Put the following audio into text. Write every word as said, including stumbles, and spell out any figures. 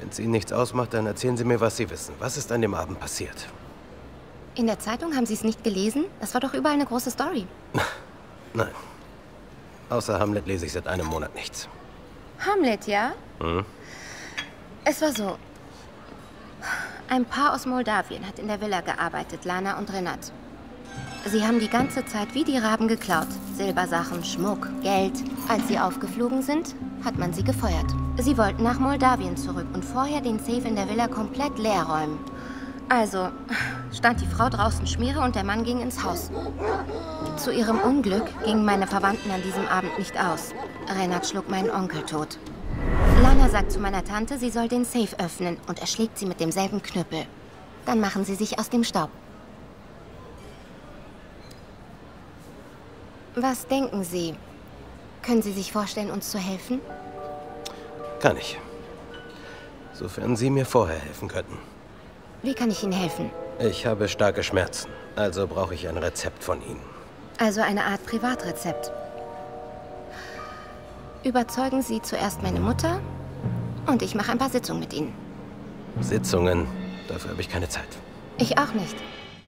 Wenn es Ihnen nichts ausmacht, dann erzählen Sie mir, was Sie wissen. Was ist an dem Abend passiert? In der Zeitung haben Sie es nicht gelesen? Das war doch überall eine große Story. Nein. Außer Hamlet lese ich seit einem Monat nichts. Hamlet, ja? Hm? Es war so. Ein Paar aus Moldawien hat in der Villa gearbeitet, Lana und Renat. Sie haben die ganze Zeit wie die Raben geklaut. Silbersachen, Schmuck, Geld. Als sie aufgeflogen sind, hat man sie gefeuert. Sie wollten nach Moldawien zurück und vorher den Safe in der Villa komplett leer räumen. Also stand die Frau draußen Schmiere und der Mann ging ins Haus. Zu ihrem Unglück gingen meine Verwandten an diesem Abend nicht aus. Renat schlug meinen Onkel tot. Lana sagt zu meiner Tante, sie soll den Safe öffnen und erschlägt sie mit demselben Knüppel. Dann machen sie sich aus dem Staub. Was denken Sie? Können Sie sich vorstellen, uns zu helfen? Kann ich. Sofern Sie mir vorher helfen könnten. Wie kann ich Ihnen helfen? Ich habe starke Schmerzen, also brauche ich ein Rezept von Ihnen. Also eine Art Privatrezept. Überzeugen Sie zuerst meine Mutter und ich mache ein paar Sitzungen mit Ihnen. Sitzungen? Dafür habe ich keine Zeit. Ich auch nicht.